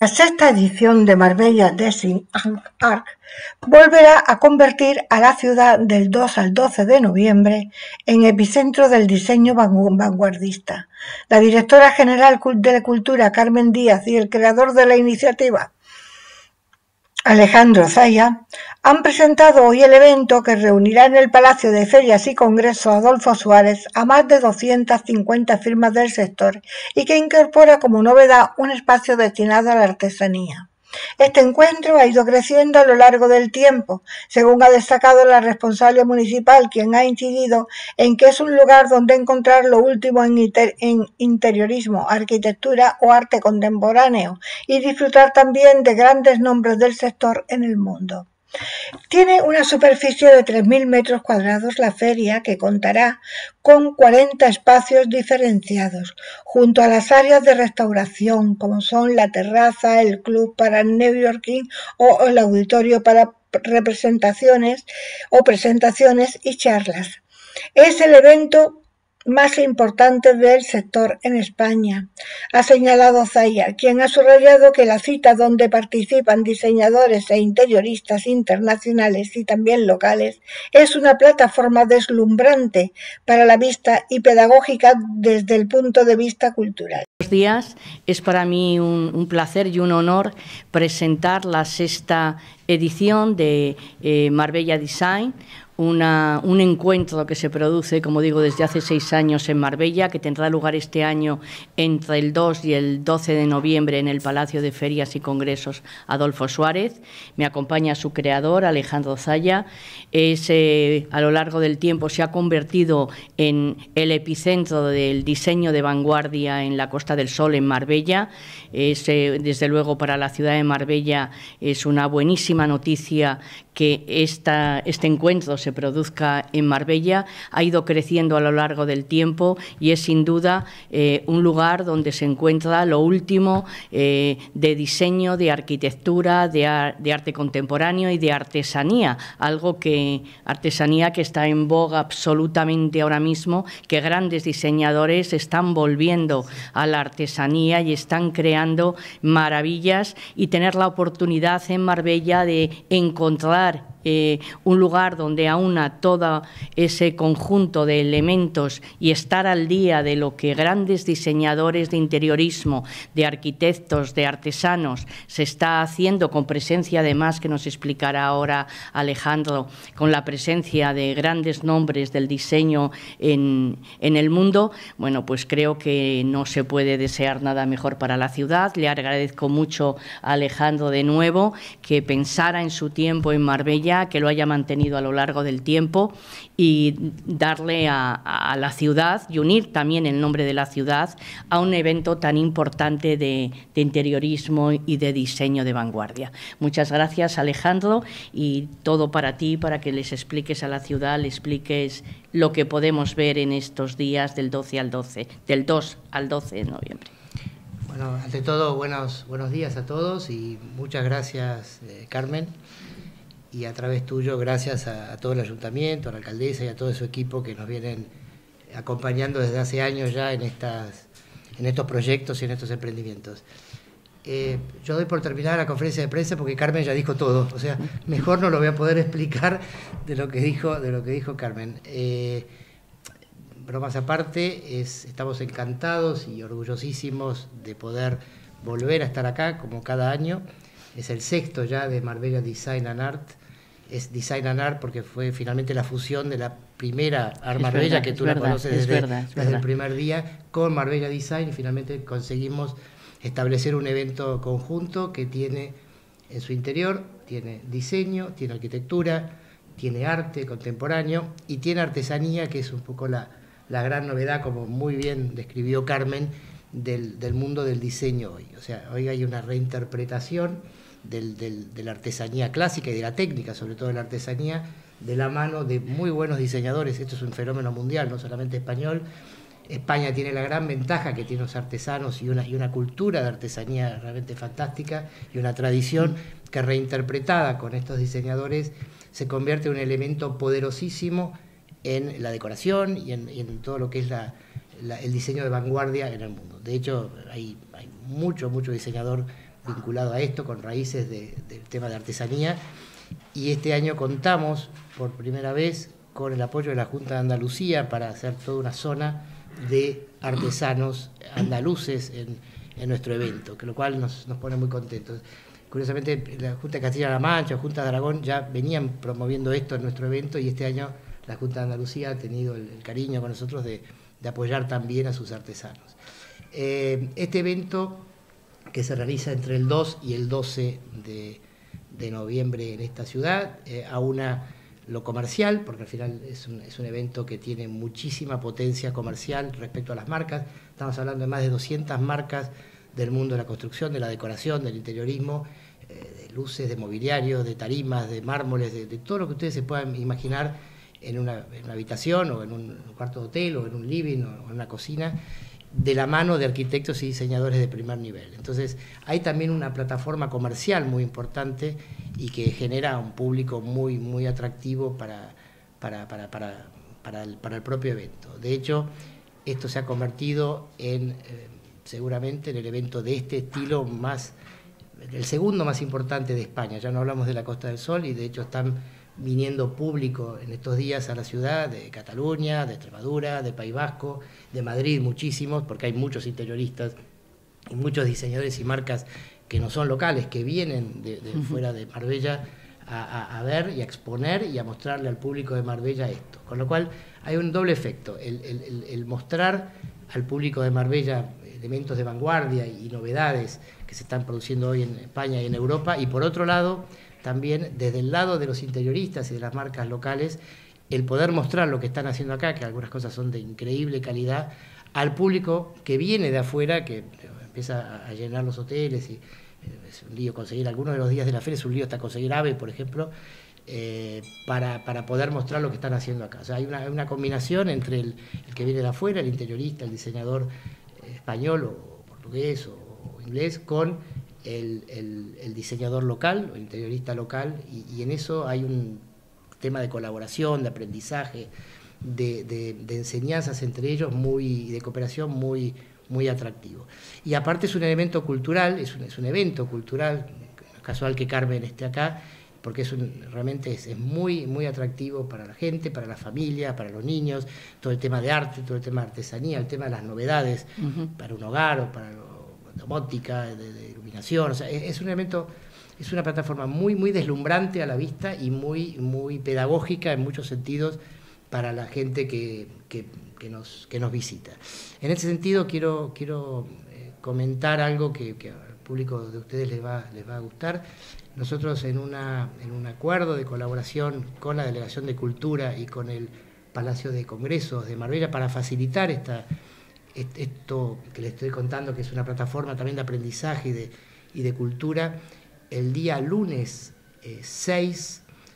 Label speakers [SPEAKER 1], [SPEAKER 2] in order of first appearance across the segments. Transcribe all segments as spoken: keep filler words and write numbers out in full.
[SPEAKER 1] La sexta edición de Marbella Design Arc volverá a convertir a la ciudad del dos al doce de noviembre en epicentro del diseño vanguardista. La directora general de Cultura, Carmen Díaz, y el creador de la iniciativa, Alejandro Zaya, han presentado hoy el evento que reunirá en el Palacio de Ferias y Congresos Adolfo Suárez a más de doscientas cincuenta firmas del sector y que incorpora como novedad un espacio destinado a la artesanía. Este encuentro ha ido creciendo a lo largo del tiempo, según ha destacado la responsable municipal, quien ha incidido en que es un lugar donde encontrar lo último en, inter en interiorismo, arquitectura o arte contemporáneo y disfrutar también de grandes nombres del sector en el mundo. Tiene una superficie de tres mil metros cuadrados la feria, que contará con cuarenta espacios diferenciados, junto a las áreas de restauración, como son la terraza, el club para el networking o el auditorio para representaciones o presentaciones y charlas. Es el evento más importante del sector en España, ha señalado Zaya, quien ha subrayado que la cita, donde participan diseñadores e interioristas internacionales y también locales, es una plataforma deslumbrante para la vista y pedagógica desde el punto de vista cultural.
[SPEAKER 2] Buenos días, es para mí un, un placer y un honor presentar la sexta edición de eh, Marbella Design, Una, un encuentro que se produce, como digo, desde hace seis años en Marbella, que tendrá lugar este año entre el dos y el doce de noviembre en el Palacio de Ferias y Congresos Adolfo Suárez. Me acompaña su creador, Alejandro Zaya. Es, eh, a lo largo del tiempo se ha convertido en el epicentro del diseño de vanguardia en la Costa del Sol, en Marbella. Es, eh, desde luego, para la ciudad de Marbella es una buenísima noticia que esta, este encuentro se produzca en Marbella. Ha ido creciendo a lo largo del tiempo y es sin duda eh, un lugar donde se encuentra lo último eh, de diseño, de arquitectura, de, ar, de arte contemporáneo y de artesanía, algo que, artesanía que está en boga absolutamente ahora mismo, que grandes diseñadores están volviendo a la artesanía y están creando maravillas, y tener la oportunidad en Marbella de encontrar Eh, un lugar donde aúna todo ese conjunto de elementos y estar al día de lo que grandes diseñadores de interiorismo, de arquitectos, de artesanos se está haciendo, con presencia además, que nos explicará ahora Alejandro, con la presencia de grandes nombres del diseño en, en el mundo. Bueno, pues creo que no se puede desear nada mejor para la ciudad. Le agradezco mucho a Alejandro de nuevo que pensara en su tiempo en Marbella, que lo haya mantenido a lo largo del tiempo, y darle a, a la ciudad y unir también el nombre de la ciudad a un evento tan importante de, de interiorismo y de diseño de vanguardia. Muchas gracias, Alejandro, y todo para ti, para que les expliques a la ciudad, le expliques lo que podemos ver en estos días del doce al doce, del dos al doce de noviembre.
[SPEAKER 3] Bueno, ante todo, buenos, buenos días a todos y muchas gracias, eh, Carmen. Y a través tuyo, gracias a, a todo el ayuntamiento, a la alcaldesa y a todo su equipo que nos vienen acompañando desde hace años ya en, estas, en estos proyectos y en estos emprendimientos. Eh, yo doy por terminada la conferencia de prensa porque Carmen ya dijo todo, o sea, mejor no lo voy a poder explicar de lo que dijo, de lo que dijo Carmen. Eh, bromas aparte, es, estamos encantados y orgullosísimos de poder volver a estar acá como cada año. Es el sexto ya de Marbella Design and Art. Es Design and Art porque fue finalmente la fusión de la primera Art Marbella, que tú la conoces desde, verdad, desde el primer día, con Marbella Design, y finalmente conseguimos establecer un evento conjunto que tiene en su interior, tiene diseño, tiene arquitectura, tiene arte contemporáneo y tiene artesanía, que es un poco la, la gran novedad, como muy bien describió Carmen, del, del mundo del diseño hoy. O sea, hoy hay una reinterpretación Del, del, de la artesanía clásica y de la técnica, sobre todo de la artesanía, de la mano de muy buenos diseñadores. Esto es un fenómeno mundial, no solamente español. España tiene la gran ventaja que tiene los artesanos y una, y una cultura de artesanía realmente fantástica y una tradición que, reinterpretada con estos diseñadores, se convierte en un elemento poderosísimo en la decoración y en, y en todo lo que es la, la, el diseño de vanguardia en el mundo. De hecho, hay, hay mucho, mucho diseñador vinculado a esto, con raíces de, del tema de artesanía, y este año contamos por primera vez con el apoyo de la Junta de Andalucía para hacer toda una zona de artesanos andaluces en, en nuestro evento, que lo cual nos, nos pone muy contentos. Curiosamente, la Junta de Castilla-La Mancha, Junta de Aragón, ya venían promoviendo esto en nuestro evento, y este año la Junta de Andalucía ha tenido el, el cariño con nosotros de, de apoyar también a sus artesanos. Eh, este evento, que se realiza entre el dos y el doce de, de noviembre en esta ciudad, eh, aúna lo comercial, porque al final es un, es un evento que tiene muchísima potencia comercial respecto a las marcas. Estamos hablando de más de doscientas marcas del mundo de la construcción, de la decoración, del interiorismo, eh, de luces, de mobiliario, de tarimas, de mármoles, de, de todo lo que ustedes se puedan imaginar en una, en una habitación o en un cuarto de hotel o en un living o en una cocina, de la mano de arquitectos y diseñadores de primer nivel. Entonces, hay también una plataforma comercial muy importante y que genera un público muy, muy atractivo para, para, para, para, para, el, para el propio evento. De hecho, esto se ha convertido en, eh, seguramente, en el evento de este estilo más, el segundo más importante de España. Ya no hablamos de la Costa del Sol, y de hecho están viniendo público en estos días a la ciudad de Cataluña, de Extremadura, de País Vasco, de Madrid, muchísimos, porque hay muchos interioristas y muchos diseñadores y marcas que no son locales, que vienen de, de fuera de Marbella a, a, a ver y a exponer y a mostrarle al público de Marbella esto. Con lo cual hay un doble efecto, el, el, el, el mostrar al público de Marbella elementos de vanguardia y novedades que se están produciendo hoy en España y en Europa, y por otro lado, también desde el lado de los interioristas y de las marcas locales, el poder mostrar lo que están haciendo acá, que algunas cosas son de increíble calidad, al público que viene de afuera, que empieza a llenar los hoteles, y es un lío conseguir, algunos de los días de la feria es un lío hasta conseguir AVE, por ejemplo, eh, para, para poder mostrar lo que están haciendo acá. O sea, hay una, una combinación entre el, el que viene de afuera, el interiorista, el diseñador español o portugués o, o inglés, con El, el, el diseñador local o el interiorista local, y, y en eso hay un tema de colaboración, de aprendizaje, de, de, de enseñanzas entre ellos, muy, de cooperación muy, muy atractivo. Y aparte es un elemento cultural, es un, es un evento cultural, casual que Carmen esté acá, porque es un, realmente es, es muy, muy atractivo para la gente, para la familia, para los niños, todo el tema de arte, todo el tema de artesanía, el tema de las novedades, uh-huh, para un hogar o para domótica, de, de iluminación. O sea, es, es un elemento, es una plataforma muy, muy deslumbrante a la vista y muy, muy pedagógica en muchos sentidos para la gente que, que, que, nos, que nos visita. En ese sentido, quiero, quiero eh, comentar algo que, que al público de ustedes les va, les va a gustar. Nosotros, en, una, en un acuerdo de colaboración con la Delegación de Cultura y con el Palacio de Congresos de Marbella, para facilitar esta esto que les estoy contando, que es una plataforma también de aprendizaje y de, y de cultura, el día lunes eh, seis,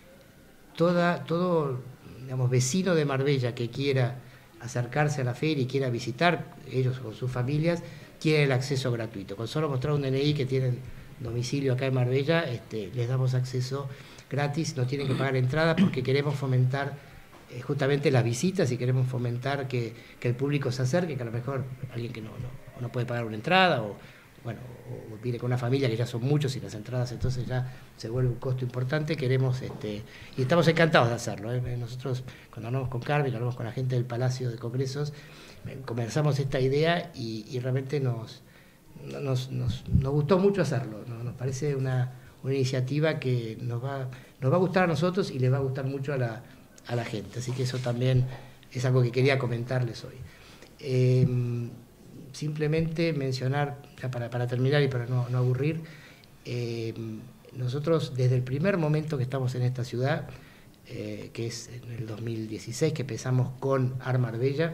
[SPEAKER 3] toda, todo digamos, vecino de Marbella que quiera acercarse a la feria y quiera visitar, ellos con sus familias, tiene el acceso gratuito. Con solo mostrar un D N I que tienen domicilio acá en Marbella, este, les damos acceso gratis, no tienen que pagar entrada, porque queremos fomentar justamente las visitas, y queremos fomentar que, que el público se acerque, que a lo mejor alguien que no, no, no puede pagar una entrada, o bueno, o viene con una familia que ya son muchos y las entradas entonces ya se vuelve un costo importante. Queremos, este, y estamos encantados de hacerlo, ¿eh? Nosotros, cuando hablamos con Carmen, hablamos con la gente del Palacio de Congresos, comenzamos esta idea y, y realmente nos, nos, nos, nos gustó mucho hacerlo, ¿no? Nos parece una, una iniciativa que nos va, nos va a gustar a nosotros y le va a gustar mucho a la a la gente, así que eso también es algo que quería comentarles hoy. Eh, simplemente mencionar, ya para, para terminar y para no, no aburrir, eh, nosotros desde el primer momento que estamos en esta ciudad, eh, que es en el dos mil dieciséis, que empezamos con Art Marbella,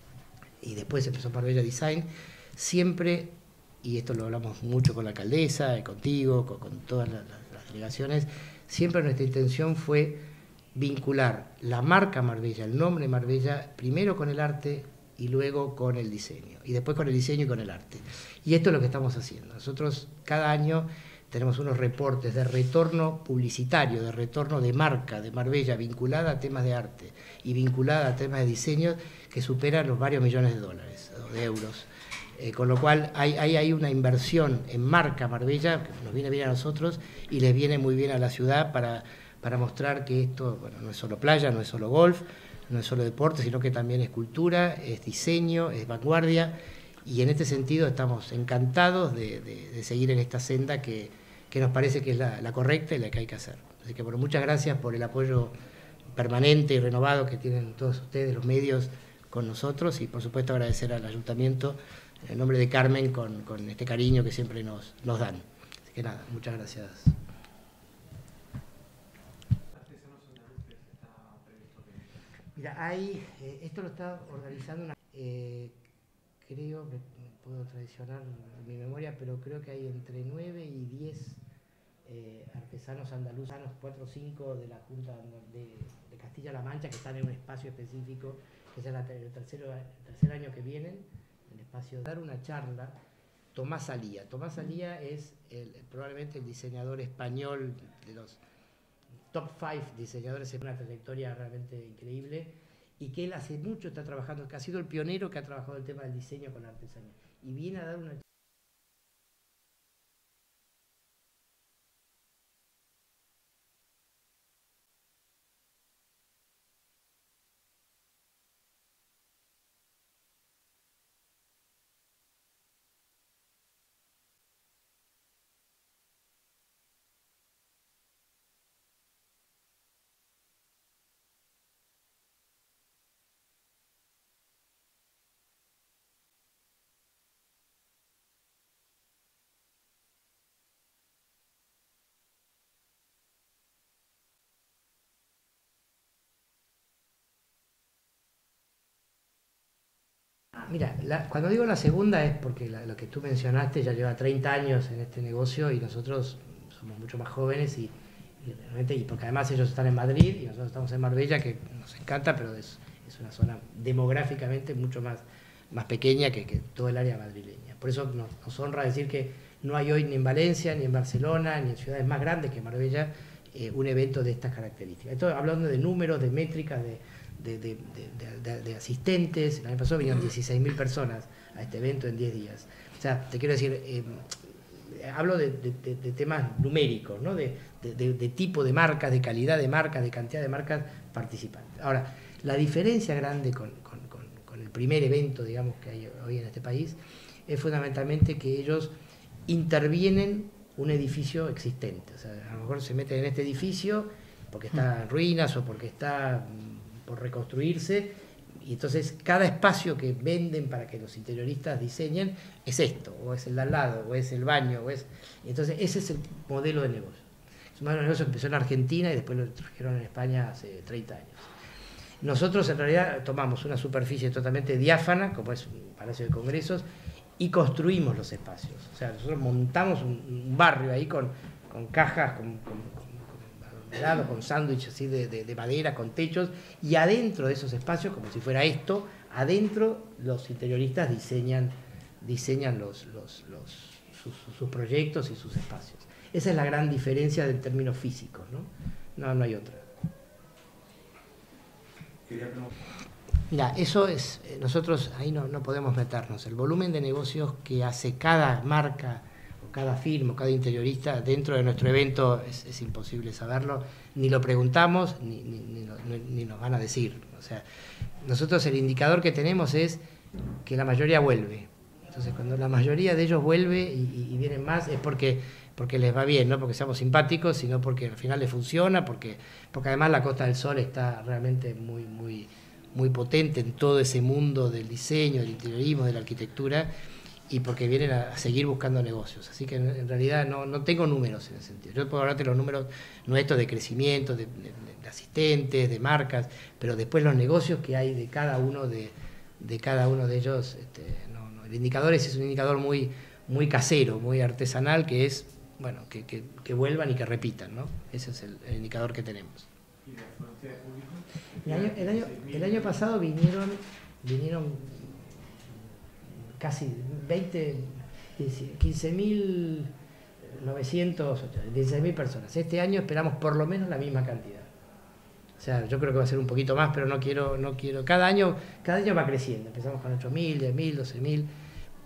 [SPEAKER 3] y después empezó Marbella Design, siempre, y esto lo hablamos mucho con la alcaldesa, contigo, con, con todas las, las delegaciones, siempre nuestra intención fue vincular la marca Marbella, el nombre Marbella, primero con el arte y luego con el diseño, y después con el diseño y con el arte. Y esto es lo que estamos haciendo. Nosotros cada año tenemos unos reportes de retorno publicitario, de retorno de marca de Marbella, vinculada a temas de arte y vinculada a temas de diseño, que superan los varios millones de dólares o de euros. Eh, con lo cual hay, hay, hay una inversión en marca Marbella, que nos viene bien a nosotros y les viene muy bien a la ciudad para, para mostrar que esto, bueno, no es solo playa, no es solo golf, no es solo deporte, sino que también es cultura, es diseño, es vanguardia, y en este sentido estamos encantados de, de, de seguir en esta senda que, que nos parece que es la, la correcta y la que hay que hacer. Así que bueno, muchas gracias por el apoyo permanente y renovado que tienen todos ustedes, los medios, con nosotros, y por supuesto agradecer al Ayuntamiento en nombre de Carmen con, con este cariño que siempre nos, nos dan. Así que nada, muchas gracias. Mira, hay, eh, esto lo está organizando una, eh, creo, me, me puedo traicionar mi memoria, pero creo que hay entre nueve y diez eh, artesanos andaluces, cuatro o cinco de la Junta de, de Castilla-La Mancha, que están en un espacio específico, que es el, el, tercero, el tercer año que vienen, el espacio de dar una charla. Tomás Alía. Tomás Alía es el, probablemente el diseñador español de los top cinco diseñadores en una trayectoria realmente increíble, y que él hace mucho está trabajando, que ha sido el pionero que ha trabajado el tema del diseño con la artesanía, y viene a dar una Mira, la, cuando digo la segunda es porque la, lo que tú mencionaste ya lleva treinta años en este negocio y nosotros somos mucho más jóvenes, y, y realmente, y porque además ellos están en Madrid y nosotros estamos en Marbella, que nos encanta, pero es, es una zona demográficamente mucho más, más pequeña que, que todo el área madrileña. Por eso nos, nos honra decir que no hay hoy ni en Valencia, ni en Barcelona, ni en ciudades más grandes que Marbella eh, un evento de estas características. Esto hablando de números, de métricas, de De, de, de, de, de asistentes. El año pasado vinieron dieciséis mil personas a este evento en diez días. O sea, te quiero decir, eh, hablo de, de, de temas numéricos, ¿no? de, de, de tipo de marcas, de calidad de marcas, de cantidad de marcas participantes. Ahora, la diferencia grande con, con, con, con el primer evento, digamos, que hay hoy en este país, es fundamentalmente que ellos intervienen un edificio existente. O sea, a lo mejor se meten en este edificio porque está en ruinas o porque está por reconstruirse, y entonces cada espacio que venden para que los interioristas diseñen es esto, o es el de al lado, o es el baño, o es... Y entonces ese es el modelo de negocio. El modelo de negocio empezó en Argentina y después lo trajeron en España hace treinta años. Nosotros en realidad tomamos una superficie totalmente diáfana, como es un palacio de congresos, y construimos los espacios. O sea, nosotros montamos un, un barrio ahí con, con cajas, con, con con sándwiches así de, de, de madera, con techos, y adentro de esos espacios, como si fuera esto, adentro los interioristas diseñan, diseñan los, los, los, sus, sus proyectos y sus espacios. Esa es la gran diferencia del término físico, ¿no? No, no hay otra. Mira, eso es, nosotros ahí no, no podemos meternos. El volumen de negocios que hace cada marca, cada firma, cada interiorista dentro de nuestro evento es, es imposible saberlo, ni lo preguntamos ni, ni, ni, ni, ni nos van a decir. O sea, nosotros el indicador que tenemos es que la mayoría vuelve. Entonces, cuando la mayoría de ellos vuelve y, y vienen más, es porque, porque les va bien, no porque seamos simpáticos, sino porque al final les funciona, porque, porque además la Costa del Sol está realmente muy, muy, muy potente en todo ese mundo del diseño, del interiorismo, de la arquitectura, y porque vienen a seguir buscando negocios. Así que en realidad no, no tengo números en ese sentido. Yo puedo hablarte los números nuestros de crecimiento, de, de, de asistentes, de marcas, pero después los negocios que hay de cada uno de, de cada uno de ellos, este, no, no. El indicador ese es un indicador muy, muy casero, muy artesanal, que es, bueno, que, que, que vuelvan y que repitan, ¿no? Ese es el, el indicador que tenemos. ¿Y la afluencia de público? El año, el año, el año pasado vinieron, vinieron casi veinte, quince mil novecientos, dieciséis mil personas. Este año esperamos por lo menos la misma cantidad. O sea, yo creo que va a ser un poquito más, pero no quiero, no quiero. Cada año, cada año va creciendo. Empezamos con ocho mil, diez mil, doce mil,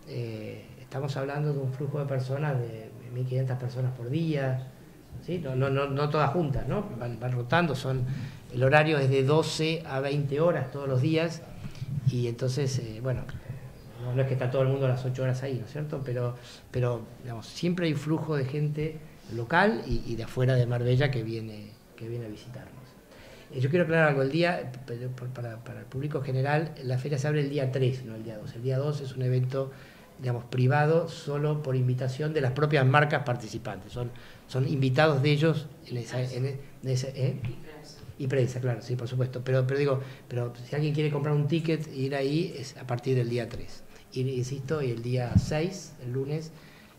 [SPEAKER 3] eh, estamos hablando de un flujo de personas de mil quinientas personas por día, ¿sí? no, no, no, no todas juntas, ¿no? Van, van rotando, son, el horario es de doce a veinte horas todos los días, y entonces, eh, bueno, no, no es que está todo el mundo a las ocho horas ahí, ¿no es cierto? Pero, pero digamos, siempre hay flujo de gente local y, y de afuera de Marbella que viene, que viene a visitarnos. Eh, yo quiero aclarar algo, el día, para, para el público general, la feria se abre el día tres, no el día dos. El día dos es un evento, digamos, privado, solo por invitación de las propias marcas participantes. Son, son invitados de ellos en esa, en, en esa, ¿eh? Y prensa. Y prensa, claro, sí, por supuesto. Pero, pero digo, pero si alguien quiere comprar un ticket e ir ahí, es a partir del día tres. Y insisto, y el día seis, el lunes,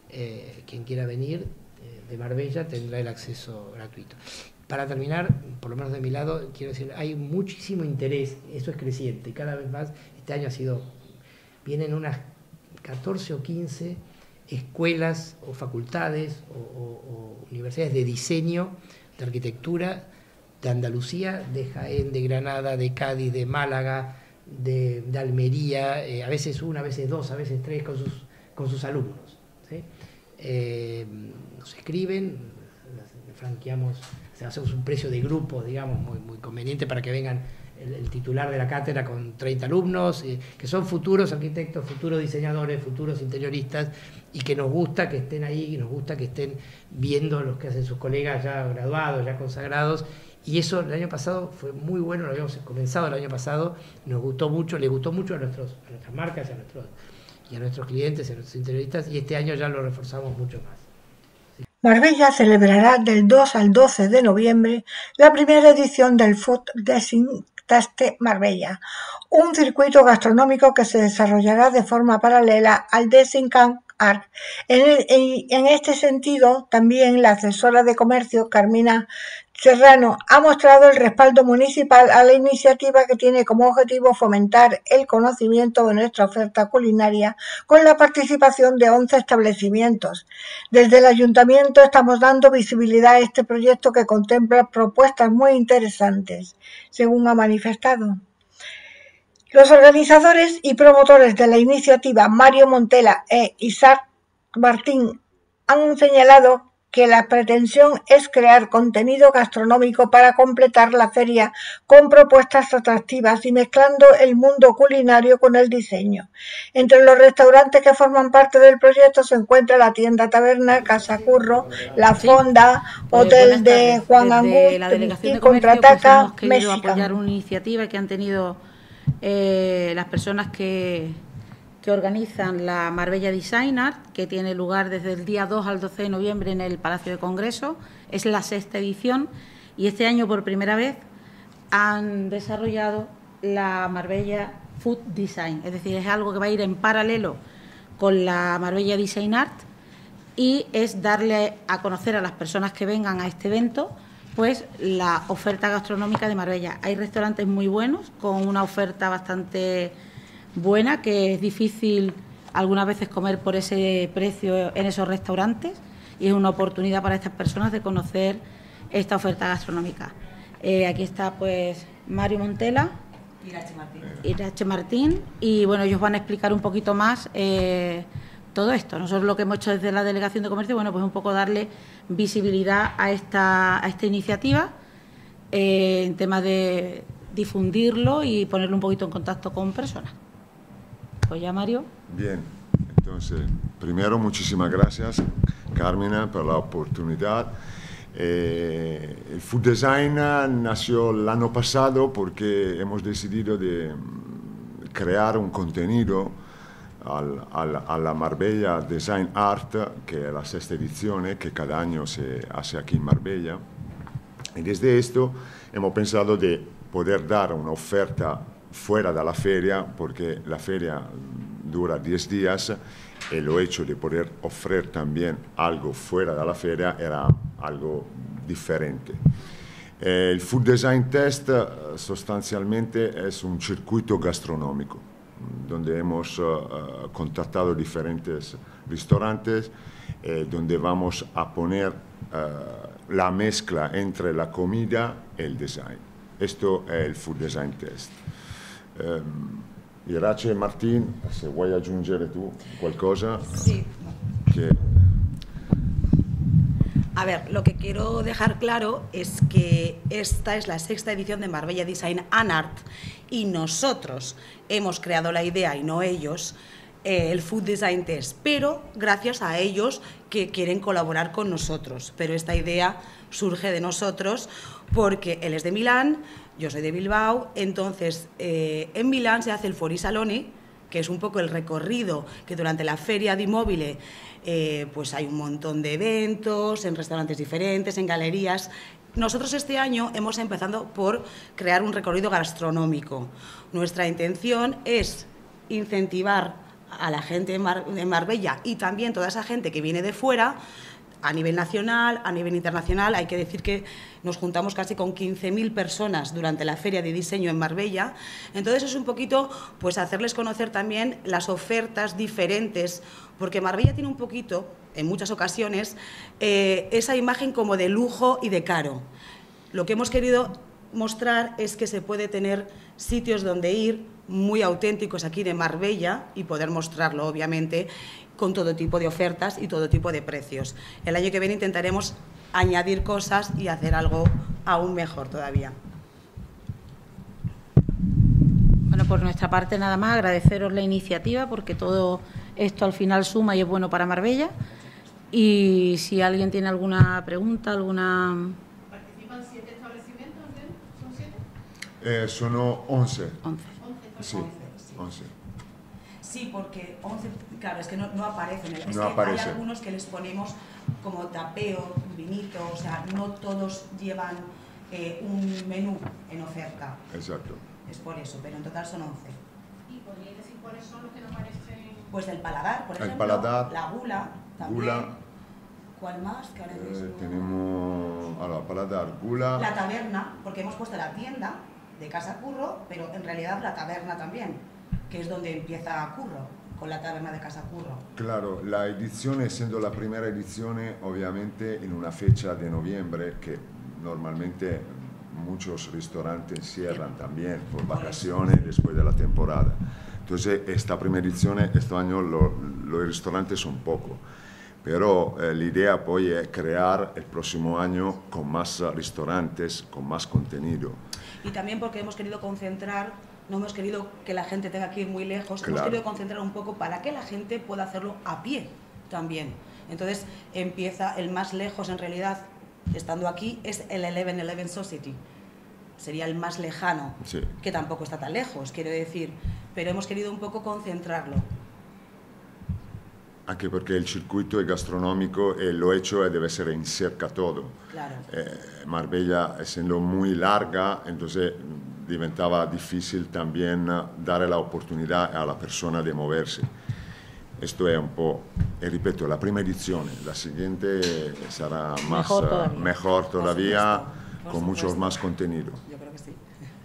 [SPEAKER 3] eh, quien quiera venir eh, de Marbella tendrá el acceso gratuito. Para terminar, por lo menos de mi lado, quiero decir, hay muchísimo interés, eso es creciente, y cada vez más, este año ha sido, vienen unas catorce o quince escuelas o facultades o, o, o universidades de diseño, de arquitectura, de Andalucía, de Jaén, de Granada, de Cádiz, de Málaga, de, de Almería, eh, a veces una, a veces dos, a veces tres, con sus, con sus alumnos, ¿sí? Eh, nos escriben, franqueamos, o sea, hacemos un precio de grupo, digamos, muy, muy conveniente para que vengan el, el titular de la cátedra con treinta alumnos, eh, que son futuros arquitectos, futuros diseñadores, futuros interioristas, y que nos gusta que estén ahí, y nos gusta que estén viendo los que hacen sus colegas ya graduados, ya consagrados. Y eso el año pasado fue muy bueno, lo habíamos comenzado el año pasado, nos gustó mucho, le gustó mucho a, nuestros, a nuestras marcas a nuestros, y a nuestros clientes, a nuestros interioristas, y este año ya lo reforzamos mucho más. Sí.
[SPEAKER 1] Marbella celebrará del dos al doce de noviembre la primera edición del Food Design Taste Marbella, un circuito gastronómico que se desarrollará de forma paralela al Design Art. En, el, en, en este sentido, también la asesora de comercio, Carmina Serrano, ha mostrado el respaldo municipal a la iniciativa, que tiene como objetivo fomentar el conocimiento de nuestra oferta culinaria con la participación de once establecimientos. Desde el Ayuntamiento estamos dando visibilidad a este proyecto, que contempla propuestas muy interesantes, según ha manifestado. Los organizadores y promotores de la iniciativa, Mario Montela e Isaac Martín, han señalado que la pretensión es crear contenido gastronómico para completar la feria con propuestas atractivas y mezclando el mundo culinario con el diseño. Entre los restaurantes que forman parte del proyecto se encuentra la tienda Taberna, Casa Curro, La Fonda, sí. Hotel eh, de Juan Angus y Contraataca,
[SPEAKER 4] pues hemos querido apoyar una iniciativa que han tenido eh, las personas que... que organizan la Marbella Design Art, que tiene lugar desde el día dos al doce de noviembre en el Palacio de Congreso. Es la sexta edición y este año por primera vez han desarrollado la Marbella Food Design, es decir, es algo que va a ir en paralelo con la Marbella Design Art, y es darle a conocer a las personas que vengan a este evento pues la oferta gastronómica de Marbella. Hay restaurantes muy buenos con una oferta bastante buena, que es difícil algunas veces comer por ese precio en esos restaurantes, y es una oportunidad para estas personas de conocer esta oferta gastronómica. Eh, aquí está pues Mario Montela
[SPEAKER 5] Irache Martín.
[SPEAKER 4] Irache Martín y bueno, ellos van a explicar un poquito más eh, todo esto. Nosotros lo que hemos hecho desde la Delegación de Comercio, bueno, pues un poco darle visibilidad a esta, a esta iniciativa eh, en tema de difundirlo y ponerlo un poquito en contacto con personas. Pues ya, Mario.
[SPEAKER 6] Bien, entonces, primero muchísimas gracias, Carmina, por la oportunidad. Eh, el Food Design nació el año pasado porque hemos decidido de crear un contenido al, al, a la Marbella Design Art, que es la sexta edición que cada año se hace aquí en Marbella. Y desde esto hemos pensado de poder dar una oferta fuera de la feria, porque la feria dura diez días, y lo hecho de poder ofrecer también algo fuera de la feria era algo diferente. El Food Design Test sustancialmente es un circuito gastronómico, donde hemos uh, contactado diferentes restaurantes, eh, donde vamos a poner uh, la mezcla entre la comida y el design. Esto es el Food Design Test. Um, Irache e Martín, se vuoi aggiungere tu qualcosa.
[SPEAKER 5] Sí.
[SPEAKER 6] Que...
[SPEAKER 5] A ver, lo que quiero dejar claro es que esta es la sexta edición de Marbella Design and Art y nosotros hemos creado la idea y no ellos, eh, el Food Design Test, pero gracias a ellos que quieren colaborar con nosotros. Pero esta idea surge de nosotros porque él es de Milán, yo soy de Bilbao, entonces eh, en Milán se hace el Fori Saloni, que es un poco el recorrido que durante la Feria di Mobile eh, pues hay un montón de eventos, en restaurantes diferentes, en galerías. Nosotros este año hemos empezado por crear un recorrido gastronómico. Nuestra intención es incentivar a la gente en, Mar en Marbella y también toda esa gente que viene de fuera, a nivel nacional, a nivel internacional. Hay que decir que nos juntamos casi con quince mil personas durante la Feria de Diseño en Marbella. Entonces es un poquito pues hacerles conocer también las ofertas diferentes, porque Marbella tiene un poquito, en muchas ocasiones, eh, esa imagen como de lujo y de caro. Lo que hemos querido mostrar es que se puede tener sitios donde ir muy auténticos aquí de Marbella y poder mostrarlo, obviamente, con todo tipo de ofertas y todo tipo de precios. El año que viene intentaremos añadir cosas y hacer algo aún mejor todavía.
[SPEAKER 4] Bueno, por nuestra parte nada más, agradeceros la iniciativa porque todo esto al final suma y es bueno para Marbella. Y si alguien tiene alguna pregunta, alguna...
[SPEAKER 7] ¿Participan siete establecimientos? ¿Son siete?
[SPEAKER 6] Eh, sono once.
[SPEAKER 4] once.
[SPEAKER 6] Sí, once.
[SPEAKER 5] Sí, porque once, claro, es que no, no aparecen. Es
[SPEAKER 6] no
[SPEAKER 5] que
[SPEAKER 6] aparece.
[SPEAKER 5] Hay algunos que les ponemos como tapeo, vinito, o sea, no todos llevan eh, un menú en oferta.
[SPEAKER 6] Exacto.
[SPEAKER 5] Es por eso, pero en total son once.
[SPEAKER 7] ¿Y podríais decir cuáles son los que no aparecen?
[SPEAKER 5] Pues el paladar, por
[SPEAKER 6] El
[SPEAKER 5] ejemplo.
[SPEAKER 6] paladar,
[SPEAKER 5] la gula, también.
[SPEAKER 6] Gula.
[SPEAKER 5] ¿Cuál más? Que ahora
[SPEAKER 6] Eh,
[SPEAKER 5] mismo...
[SPEAKER 6] tenemos allora, paladar, gula.
[SPEAKER 5] La taberna, porque hemos puesto la tienda de Casa Curro, pero en realidad la taberna también, que es donde empieza Curro, con la taberna de Casa Curro.
[SPEAKER 6] Claro, la edizione, essendo la primera edizione, ovviamente in una fecha de noviembre, que normalmente muchos restaurantes cierran también por vacaciones después de la temporada. Entonces, esta primera edizione, este año lo, los restaurantes son poco, pero eh, la idea poi è crear el próximo año con más restaurantes, con más contenido.
[SPEAKER 5] Y también porque hemos querido concentrar, no hemos querido que la gente tenga que ir muy lejos,
[SPEAKER 6] Claro.
[SPEAKER 5] hemos querido concentrar un poco para que la gente pueda hacerlo a pie también. Entonces empieza el más lejos, en realidad, estando aquí, es el eleven eleven Society. Sería el más lejano,
[SPEAKER 6] Sí.
[SPEAKER 5] que tampoco está tan lejos, quiero decir, pero hemos querido un poco concentrarlo.
[SPEAKER 6] Anche perché il circuito è gastronomico e lo hecho debe ser en cerca todo.
[SPEAKER 5] Claro.
[SPEAKER 6] Eh, Marbella, essendo muy larga, entonces diventaba difícil también dare la oportunidad a la persona de moverse. Esto è un po', e ripeto, la prima edizione, la siguiente sarà más,
[SPEAKER 4] Mejor todavía,
[SPEAKER 6] mejor todavía
[SPEAKER 5] supuesto, por
[SPEAKER 6] con mucho
[SPEAKER 5] supuesto.
[SPEAKER 6] más contenido.
[SPEAKER 5] Yo creo que sí.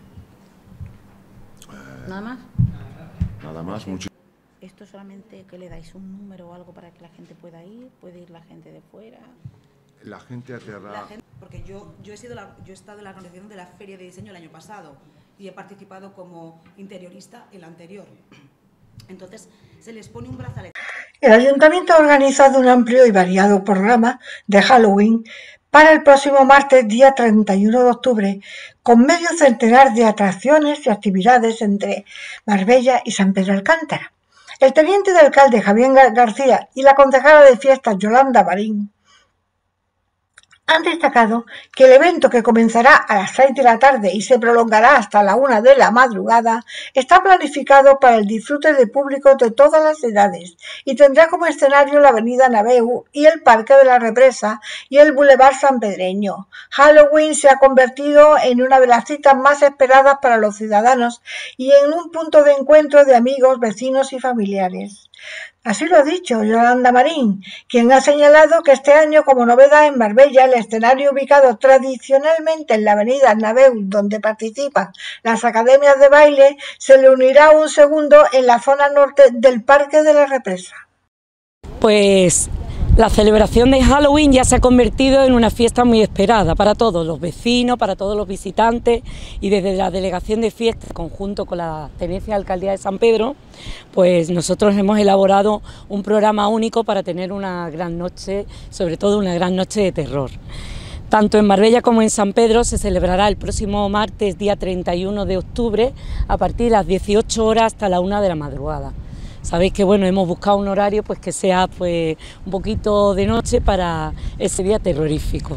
[SPEAKER 4] ¿Nada más?
[SPEAKER 6] Nada más, mucho.
[SPEAKER 4] ¿Esto solamente que le dais un número o algo para que la gente pueda ir? ¿Puede ir la gente de fuera?
[SPEAKER 6] La gente aterra.
[SPEAKER 5] La gente, porque yo, yo, he sido la, yo he estado en la organización de la Feria de Diseño el año pasado y he participado como interiorista el anterior. Entonces, se les pone un brazalete.
[SPEAKER 1] El Ayuntamiento ha organizado un amplio y variado programa de Halloween para el próximo martes, día treinta y uno de octubre, con medio centenar de atracciones y actividades entre Marbella y San Pedro Alcántara. El teniente de alcalde Javier García y la concejala de fiestas Yolanda Marín han destacado que el evento, que comenzará a las seis de la tarde y se prolongará hasta la una de la madrugada, está planificado para el disfrute de públicos de todas las edades y tendrá como escenario la avenida Naveu y el Parque de la Represa y el Boulevard Sanpedreño. Halloween se ha convertido en una de las citas más esperadas para los ciudadanos y en un punto de encuentro de amigos, vecinos y familiares. Así lo ha dicho Yolanda Marín, quien ha señalado que este año, como novedad en Marbella, el escenario ubicado tradicionalmente en la avenida Naveu, donde participan las academias de baile, se le unirá un segundo en la zona norte del Parque de la Represa.
[SPEAKER 8] Pues La celebración de Halloween ya se ha convertido en una fiesta muy esperada para todos los vecinos, para todos los visitantes, y desde la Delegación de Fiestas, conjunto con la Tenencia de Alcaldía de San Pedro, pues nosotros hemos elaborado un programa único para tener una gran noche, sobre todo una gran noche de terror. Tanto en Marbella como en San Pedro se celebrará el próximo martes, día treinta y uno de octubre, a partir de las dieciocho horas hasta la una de la madrugada. Sabéis que bueno, hemos buscado un horario pues que sea pues un poquito de noche para ese día terrorífico.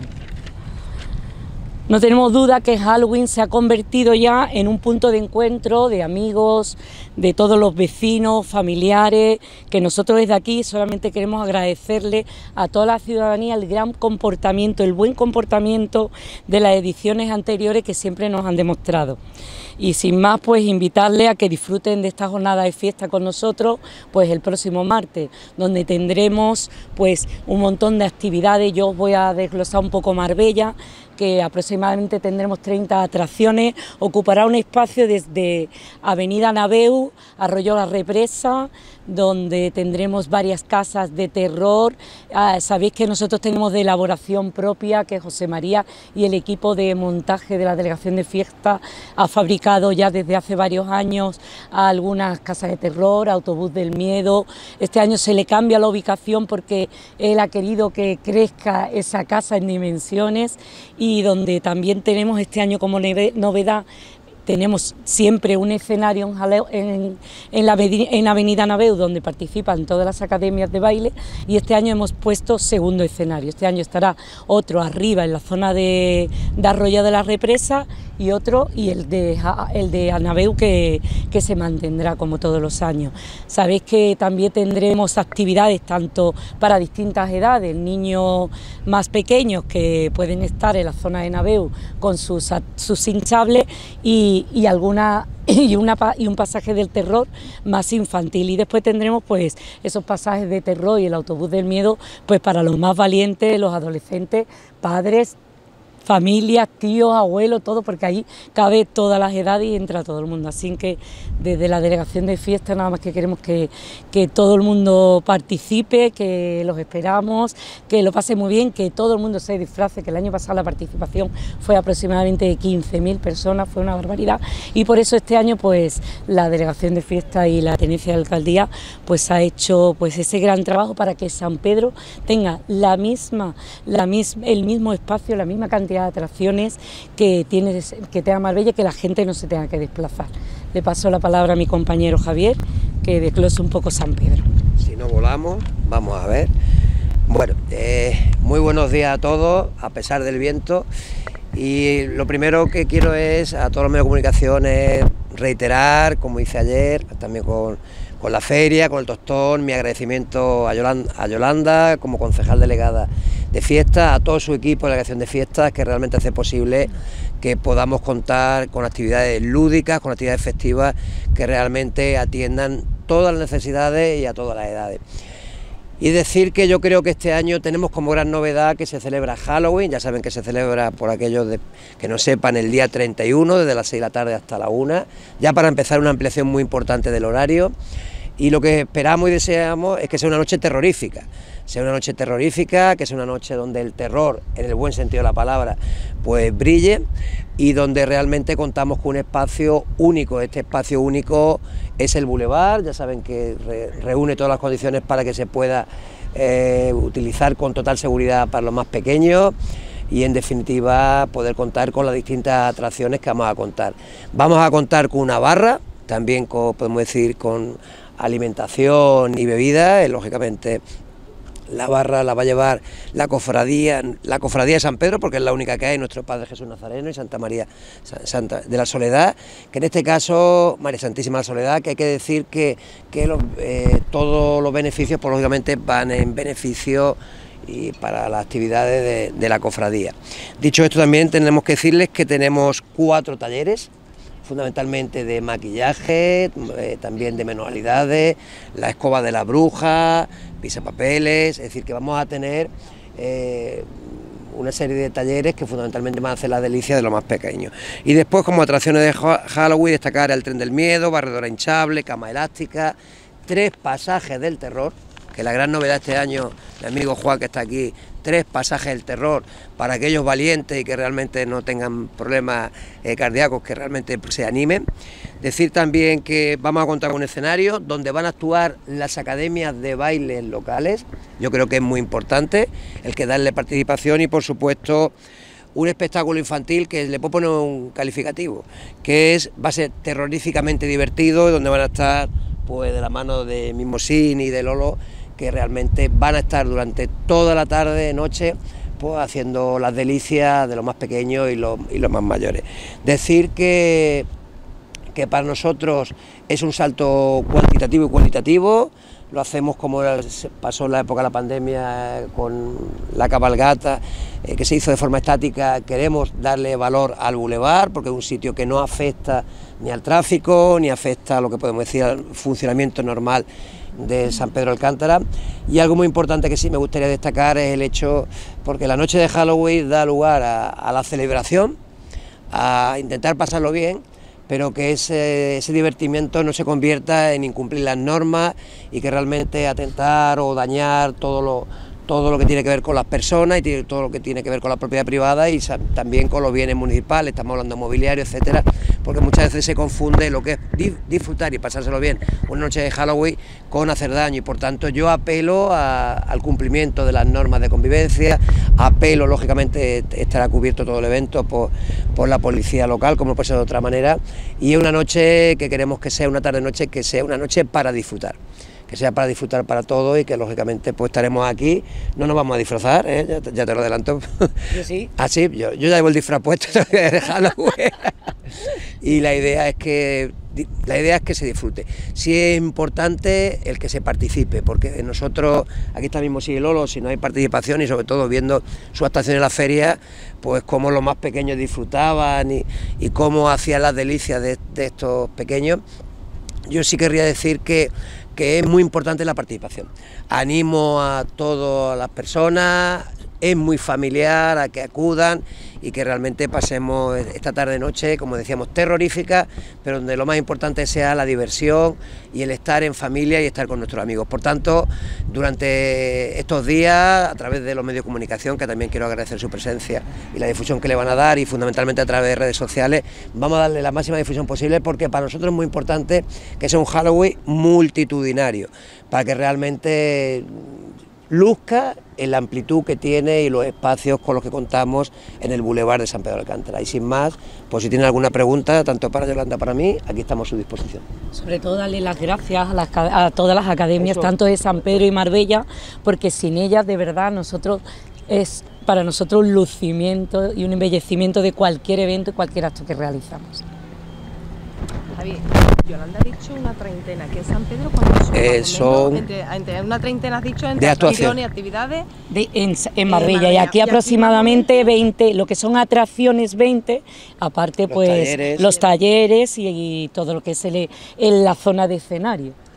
[SPEAKER 8] No tenemos duda que Halloween se ha convertido ya en un punto de encuentro de amigos, de todos los vecinos, familiares, que nosotros desde aquí solamente queremos agradecerle a toda la ciudadanía el gran comportamiento, el buen comportamiento de las ediciones anteriores que siempre nos han demostrado. Y sin más, pues invitarles a que disfruten de esta jornada de fiesta con nosotros, pues el próximo martes, donde tendremos pues un montón de actividades. Yo os voy a desglosar un poco Marbella, que aproximadamente tendremos treinta atracciones, ocupará un espacio desde Avenida Naveu, Arroyo La Represa, donde tendremos varias casas de terror. Ah, sabéis que nosotros tenemos de elaboración propia, que José María y el equipo de montaje de la Delegación de Fiesta ha fabricado ya desde hace varios años algunas casas de terror, Autobús del Miedo. Este año se le cambia la ubicación porque él ha querido que crezca esa casa en dimensiones, y donde también tenemos este año como novedad, tenemos siempre un escenario en, jaleo, en, en, la, en Avenida Naveu, donde participan todas las academias de baile, y este año hemos puesto segundo escenario. Este año estará otro arriba en la zona de, de Arroyo de la Represa, y otro, y el de, el de Naveu que, que se mantendrá como todos los años. Sabéis que también tendremos actividades tanto para distintas edades, niños más pequeños que pueden estar en la zona de Naveu con sus, sus hinchables, y, y alguna y, una, y un pasaje del terror más infantil, y después tendremos pues esos pasajes de terror y el Autobús del Miedo pues para los más valientes, los adolescentes, padres, familias, tíos, abuelos, todo, porque ahí cabe todas las edades y entra todo el mundo. Así que desde la Delegación de Fiesta nada más que queremos que, que todo el mundo participe, que los esperamos, que lo pase muy bien, que todo el mundo se disfrace, que el año pasado la participación fue aproximadamente de quince mil personas, fue una barbaridad, y por eso este año pues la Delegación de Fiesta y la Tenencia de Alcaldía pues ha hecho pues ese gran trabajo para que San Pedro tenga la misma, la misma, el mismo espacio, la misma cantidad de atracciones que tiene que tenga Marbella, que la gente no se tenga que desplazar. Le paso la palabra a mi compañero Javier, que desglose un poco San Pedro.
[SPEAKER 9] Si no volamos, vamos a ver. Bueno, eh, muy buenos días a todos, a pesar del viento, y lo primero que quiero es a todos los medios de comunicación es reiterar, como hice ayer, también con, con la feria, con el tostón, mi agradecimiento a Yolanda, a Yolanda como concejal delegada de fiestas, a todo su equipo de delegación de fiestas, que realmente hace posible que podamos contar con actividades lúdicas, con actividades festivas que realmente atiendan todas las necesidades y a todas las edades. Y decir que yo creo que este año tenemos como gran novedad que se celebra Halloween. Ya saben que se celebra, por aquellos de, que no sepan, el día treinta y uno, desde las seis de la tarde hasta la una, ya para empezar una ampliación muy importante del horario. Y lo que esperamos y deseamos es que sea una noche terrorífica, sea una noche terrorífica, que sea una noche donde el terror, en el buen sentido de la palabra, pues brille, y donde realmente contamos con un espacio único. Este espacio único es el Boulevard, ya saben que re, reúne todas las condiciones para que se pueda eh, utilizar con total seguridad para los más pequeños, y en definitiva poder contar con las distintas atracciones que vamos a contar. Vamos a contar con una barra, también con, podemos decir, con alimentación y bebida, eh, lógicamente. La barra la va a llevar la cofradía, la cofradía de San Pedro, porque es la única que hay, nuestro Padre Jesús Nazareno y Santa María Santa de la Soledad, que en este caso María Santísima de la Soledad, que hay que decir que, que los, eh, todos los beneficios, pues lógicamente van en beneficio y para las actividades de, de la cofradía. Dicho esto, también tenemos que decirles que tenemos cuatro talleres, fundamentalmente de maquillaje, eh, también de manualidades, la escoba de la bruja, pisapapeles, es decir, que vamos a tener eh, una serie de talleres que fundamentalmente van a hacer la delicia de los más pequeños. Y después, como atracciones de Halloween, destacar el tren del miedo, barredora hinchable, cama elástica, tres pasajes del terror, que la gran novedad este año, mi amigo Juan que está aquí, tres pasajes del terror para aquellos valientes y que realmente no tengan problemas eh, cardíacos, que realmente se animen. Decir también que vamos a contar con un escenario donde van a actuar las academias de bailes locales, yo creo que es muy importante el que darle participación y por supuesto un espectáculo infantil que le puedo poner un calificativo, que es va a ser terroríficamente divertido, donde van a estar pues de la mano de Mimosín y de Lolo, que realmente van a estar durante toda la tarde, noche, pues haciendo las delicias de los más pequeños y los, y los más mayores. Decir que, que para nosotros es un salto cuantitativo y cualitativo, lo hacemos como pasó en la época de la pandemia con la cabalgata, eh, que se hizo de forma estática. Queremos darle valor al bulevar, porque es un sitio que no afecta ni al tráfico, ni afecta a lo que podemos decir al funcionamiento normal de San Pedro de Alcántara. Y algo muy importante que sí me gustaría destacar es el hecho, porque la noche de Halloween da lugar a, a la celebración, a intentar pasarlo bien, pero que ese, ese divertimiento no se convierta en incumplir las normas y que realmente atentar o dañar todo lo, todo lo que tiene que ver con las personas y todo lo que tiene que ver con la propiedad privada y también con los bienes municipales, estamos hablando de mobiliario, etcétera, porque muchas veces se confunde lo que es disfrutar y pasárselo bien una noche de Halloween con hacer daño, y por tanto yo apelo a, al cumplimiento de las normas de convivencia, apelo, lógicamente estará cubierto todo el evento por, por la policía local, como puede ser de otra manera, y es una noche que queremos que sea una tarde-noche, que sea una noche para disfrutar, que sea para disfrutar para todos y que lógicamente pues estaremos aquí, no nos vamos a disfrazar, ¿eh? ya, ya te lo adelanto.
[SPEAKER 8] Yo sí.
[SPEAKER 9] Ah, sí, yo, yo ya llevo el disfraz puesto, de Halloween. Y la idea es que la idea es que se disfrute. Sí es importante el que se participe, porque nosotros, aquí está mismo sí Lolo, si no hay participación y sobre todo viendo su actuación en la feria, pues cómo los más pequeños disfrutaban y, y cómo hacían las delicias de, de estos pequeños. Yo sí querría decir que que es muy importante la participación. Animo a todas las personas, es muy familiar, a que acudan y que realmente pasemos esta tarde-noche, como decíamos, terrorífica, pero donde lo más importante sea la diversión y el estar en familia y estar con nuestros amigos. Por tanto, durante estos días, a través de los medios de comunicación, que también quiero agradecer su presencia y la difusión que le van a dar, y fundamentalmente a través de redes sociales, vamos a darle la máxima difusión posible, porque para nosotros es muy importante que sea un Halloween multitudinario, para que realmente luzca en la amplitud que tiene y los espacios con los que contamos en el Boulevard de San Pedro de Alcántara. Y sin más, pues si tienen alguna pregunta, tanto para Yolanda como para mí, aquí estamos a su disposición.
[SPEAKER 8] Sobre todo darle las gracias a, las, a todas las academias, Eso. tanto de San Pedro y Marbella, porque sin ellas de verdad nosotros es para nosotros un lucimiento y un embellecimiento de cualquier evento y cualquier acto que realizamos.
[SPEAKER 10] Javier, Yolanda ha dicho una treintena, que en San Pedro cuando son,
[SPEAKER 9] eh, son
[SPEAKER 10] entre, entre una treintena has dicho entre
[SPEAKER 9] de actuación
[SPEAKER 10] y actividades
[SPEAKER 8] de, en, en Marbella, Marbella y aquí y aproximadamente veinte, lo que son atracciones veinte, aparte los pues talleres, los talleres y, y todo lo que es el, en la zona de escenario.